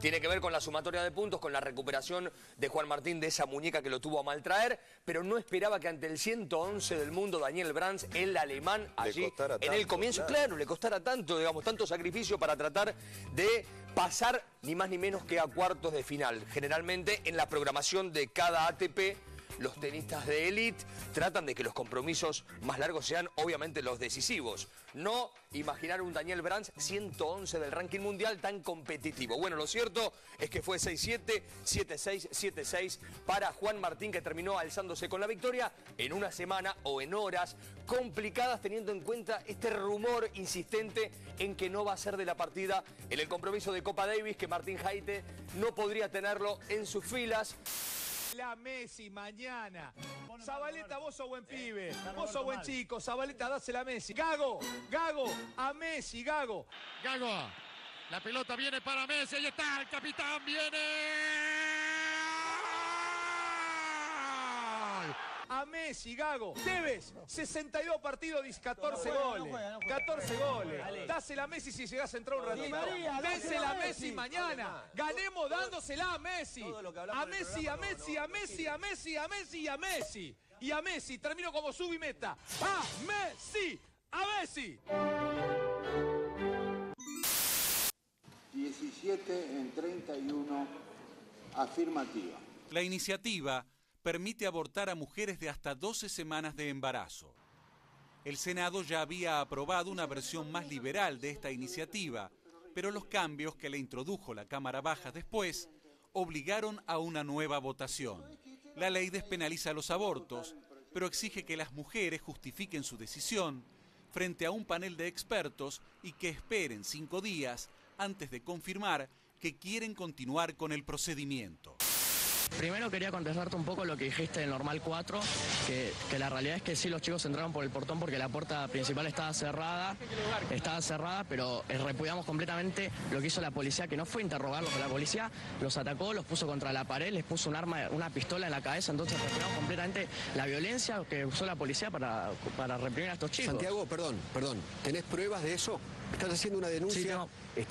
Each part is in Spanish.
Tiene que ver con la sumatoria de puntos, con la recuperación de Juan Martín de esa muñeca que lo tuvo a maltraer, pero no esperaba que ante el 111 del mundo, Daniel Brands, el alemán, allí en el comienzo, claro, le costara tanto, digamos, tanto sacrificio para tratar de pasar ni más ni menos que a cuartos de final. Generalmente en la programación de cada ATP, los tenistas de élite tratan de que los compromisos más largos sean obviamente los decisivos. No imaginar un Daniel Brands 111 del ranking mundial tan competitivo. Bueno, lo cierto es que fue 6-7, 7-6, 7-6 para Juan Martín, que terminó alzándose con la victoria en una semana o en horas complicadas, teniendo en cuenta este rumor insistente en que no va a ser de la partida en el compromiso de Copa Davis, que Martín Jaite no podría tenerlo en sus filas. La Messi mañana. Zabaleta, vos sos buen pibe, vos sos buen chico. Zabaleta, dásela a Messi. Gago, a Messi, Gago. La pelota viene para Messi, ahí está, el capitán viene. A Messi, Gago. Tevez, 62 partidos, 14 goles. 14 goles. Dásela a Messi si llegás a entrar un ratito. Désela a Messi mañana. Ganemos dándosela a Messi. A Messi, a Messi, a Messi, a Messi, a Messi, a Messi. Y a Messi, termino como sub y meta. A Messi, a Messi. 17 en 31, afirmativa. La iniciativa permite abortar a mujeres de hasta 12 semanas de embarazo. El Senado ya había aprobado una versión más liberal de esta iniciativa, pero los cambios que le introdujo la Cámara Baja después obligaron a una nueva votación. La ley despenaliza los abortos, pero exige que las mujeres justifiquen su decisión frente a un panel de expertos y que esperen 5 días antes de confirmar que quieren continuar con el procedimiento. Primero quería contestarte un poco lo que dijiste del normal 4, que la realidad es que sí, los chicos entraron por el portón porque la puerta principal estaba cerrada, pero repudiamos completamente lo que hizo la policía, que no fue interrogarlos, la policía los atacó, los puso contra la pared, les puso un arma, una pistola en la cabeza, entonces repudiamos completamente la violencia que usó la policía para reprimir a estos chicos. Santiago, perdón, ¿tenés pruebas de eso? Estás haciendo una denuncia,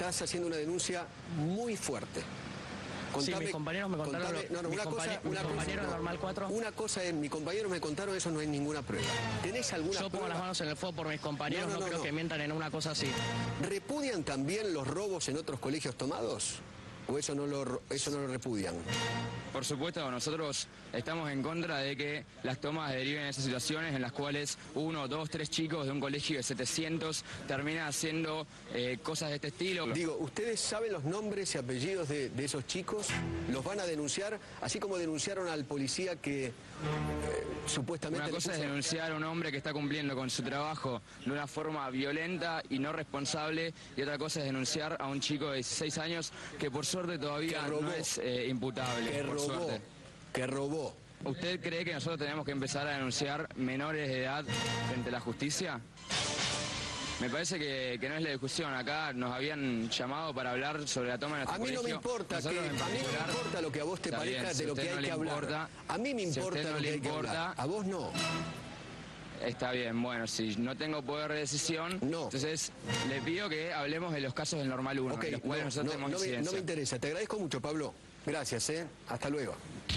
muy fuerte. Contame, sí, mis compañeros me contaron normal 4. Una cosa es, mis compañeros me contaron, eso no hay ninguna prueba. ¿Tenés alguna prueba? Yo pongo las manos en el fuego por mis compañeros, no creo que mientan en una cosa así. ¿Repudian también los robos en otros colegios tomados? ¿O eso no lo repudian? Por supuesto, nosotros estamos en contra de que las tomas deriven en esas situaciones en las cuales 1, 2, 3 chicos de un colegio de 700 terminan haciendo cosas de este estilo. Digo, ¿ustedes saben los nombres y apellidos de esos chicos? ¿Los van a denunciar? Así como denunciaron al policía que supuestamente... Una cosa es denunciar a un hombre que está cumpliendo con su trabajo de una forma violenta y no responsable, y otra cosa es denunciar a un chico de 16 años que por suerte todavía no es imputable. Que robó. ¿Usted cree que nosotros tenemos que empezar a denunciar menores de edad frente a la justicia? Me parece que no es la discusión. Acá nos habían llamado para hablar sobre la toma de nuestro colegio. A mí no me importa lo que a vos te parezca de lo que hay que hablar. A mí me importa lo que hay que hablar. A vos no. Está bien, bueno, si no tengo poder de decisión, entonces le pido que hablemos de los casos del normal 1, okay, los cuales nosotros tenemos incidencia. No me interesa, te agradezco mucho, Pablo. Gracias, hasta luego.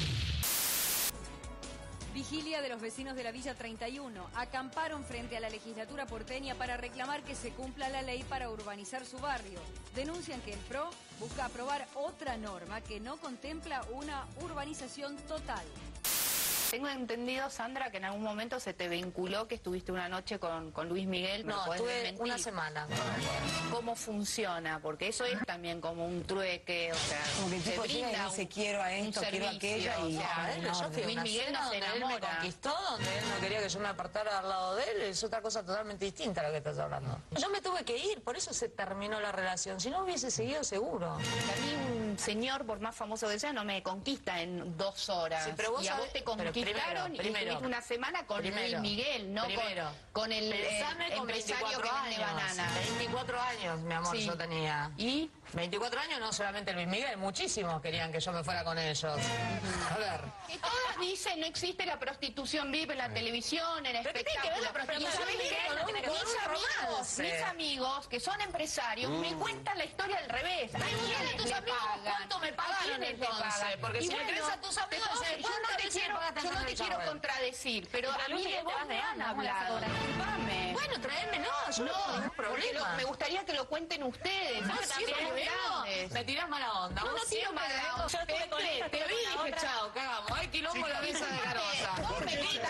Vigilia de los vecinos de la Villa 31 acamparon frente a la legislatura porteña para reclamar que se cumpla la ley para urbanizar su barrio. Denuncian que el PRO busca aprobar otra norma que no contempla una urbanización total. Tengo entendido, Sandra, que en algún momento se te vinculó que estuviste una noche con Luis Miguel. No, estuve una semana. ¿Cómo funciona? Porque eso es también como un trueque, o sea, como que el tipo llega y dice quiero a esto, quiero a aquello, y yo fui a una cena donde él me conquistó, donde él no quería que yo me apartara al lado de él, es otra cosa totalmente distinta a lo que estás hablando. Yo me tuve que ir, por eso se terminó la relación, si no hubiese seguido seguro. A mí un señor, por más famoso que sea, no me conquista en 2 horas. Sí, pero vos y a vos te conquistaron y estuviste una semana con Luis Miguel, no con el empresario que vende bananas. 24 años, mi amor, yo tenía. ¿Y? 24 años, no solamente Luis Miguel, muchísimos querían que yo me fuera con ellos. A ver. Que todas dicen no existe la prostitución VIP en la televisión, en espectáculos. ¿Pero qué tiene que ver la prostitución VIP con Mis amigos, que son empresarios, me cuentan la historia al revés. ¿A quiénes le pagan? ¿Cuánto me pagaron entonces? Porque si me crees a tus amigos, yo no te quiero contradecir, pero a mí de vos me han hablado. Disculpame. Bueno, tráemelo, yo no tengo ningún problema. Me gustaría que lo cuenten ustedes. Me tirás mala onda. No tiro mala onda. Yo estuve con esta, te vi y dije, chao, cagamos. Hay quilombo la mesa de Carosa.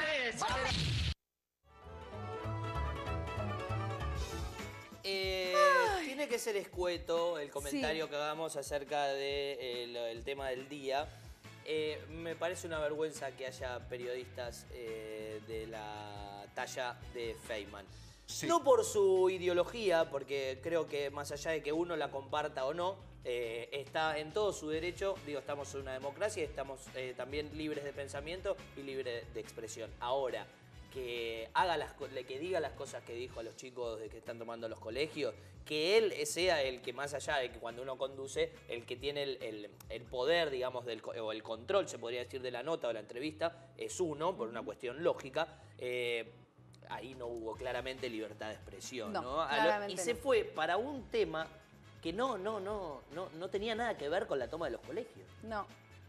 Tiene que ser escueto el comentario que hagamos acerca del tema del día. Me parece una vergüenza que haya periodistas de la talla de Feynman. Sí. No por su ideología, porque creo que más allá de que uno la comparta o no, está en todo su derecho. Digo, estamos en una democracia y estamos también libres de pensamiento y libres de expresión. Ahora, que diga las cosas que dijo a los chicos de que están tomando los colegios, que él sea el que, más allá de que cuando uno conduce, el que tiene el poder, digamos, o el control, se podría decir, de la nota o la entrevista, es uno, por una cuestión lógica. Ahí no hubo claramente libertad de expresión, ¿no? Y se fue para un tema que no tenía nada que ver con la toma de los colegios. No,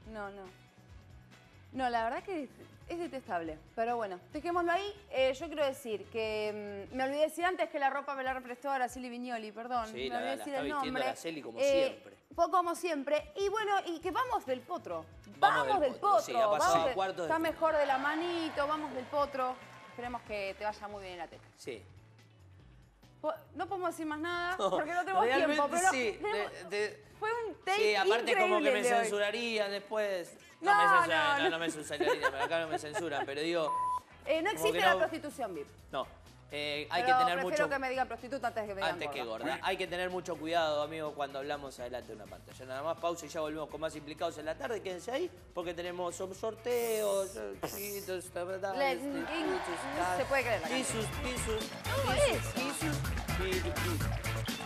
la verdad que es detestable. Pero bueno, dejémoslo ahí. Yo quiero decir que me olvidé decir antes que la ropa me la prestó Araceli Viñoli, perdón. Sí, me olvidé decir el nombre. Araceli como siempre. Como siempre. Y bueno, y que vamos del potro. Vamos del potro. Sí, ha pasado cuartos está mejor de la manito, vamos del potro. Esperemos que te vaya muy bien en la teta. Sí. No podemos decir más nada porque no tenemos tiempo. Pero sí. Fue un take sí, aparte increíble como que me de hoy. censurarían después. No me censurarían, pero acá no me censuran, pero digo... no existe la prostitución VIP. No. Hay pero que tener prefiero que me digan prostituta antes de que me digan gorda. Gorda. Hay que tener mucho cuidado, amigo, cuando hablamos adelante de una pantalla. Nada más pausa y ya volvemos con más Implicados en la tarde. Quédense ahí porque tenemos sorteos. Se puede creer. Pisos.